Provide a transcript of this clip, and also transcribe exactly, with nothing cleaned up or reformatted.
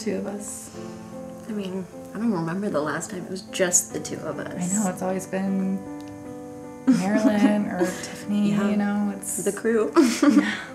two of us. I mean, I don't remember the last time it was just the two of us. I know, it's always been Marilyn or Tiffany, Yeah. you know, it's The crew. yeah.